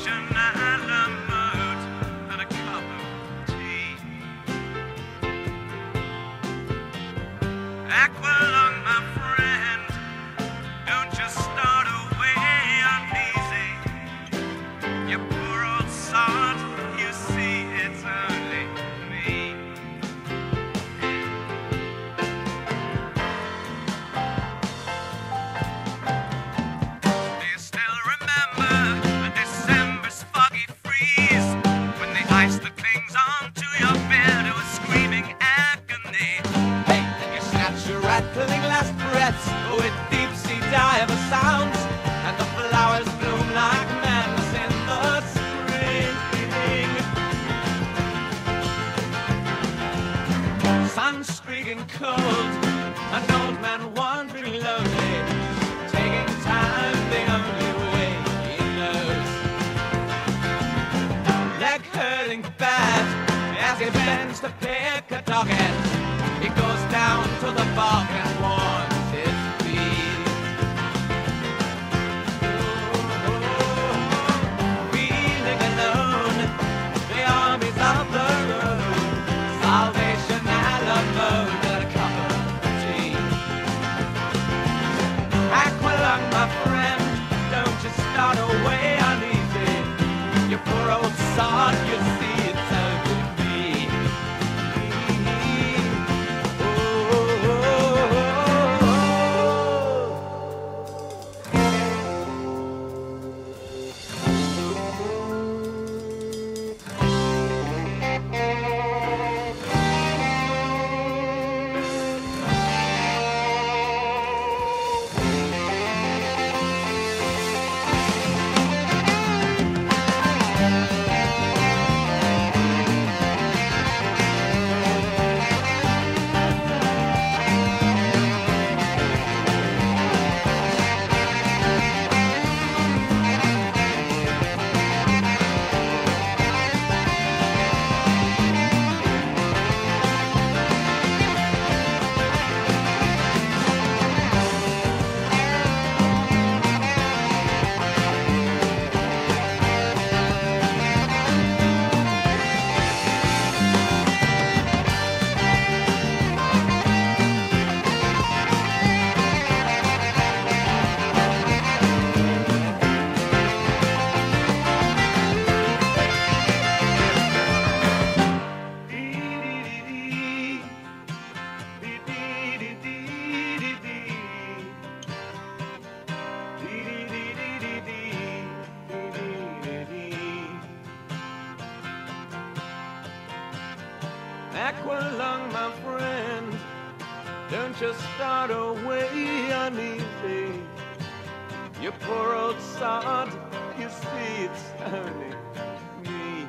Aqualung, my friend, don't just start away uneasy. You poor old sod, you see it's only me. Do you still remember a December's foggy freeze, when the ice that clings onto your beard was screaming agony? Rattling last breaths with deep-sea diver sounds, and the flowers bloom like madness in the spring. Sun streaking cold, an old man wandering lonely, taking time the only way he knows. Leg hurting bad as he bends to pick a dog end. He goes down to the bog and warms his feet. Feeling alone, the armies of the road, Salvation Alamo, and a cup of tea. Aqualung, my friend, don't you start away uneasy. You poor old sod, you see it's only me. Aqualung, my friend, don't just start away uneasy. You poor old sod, you see it's only me.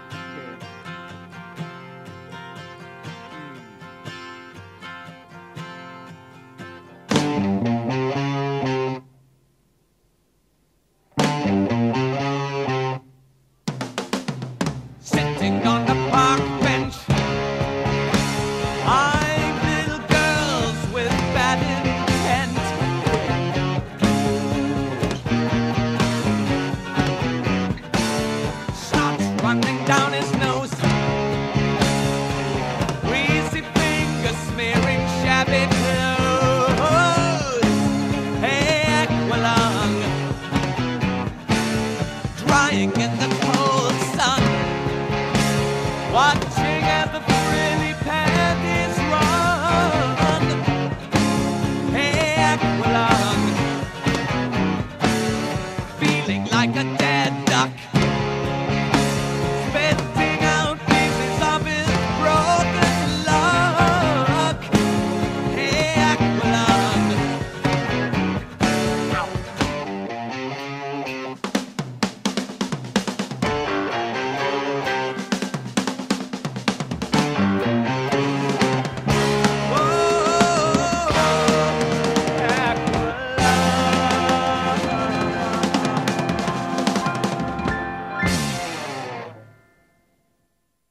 Sitting on the park bench, running down his nose, greasy fingers smearing shabby clothes. Hey, Aqualung, drying in the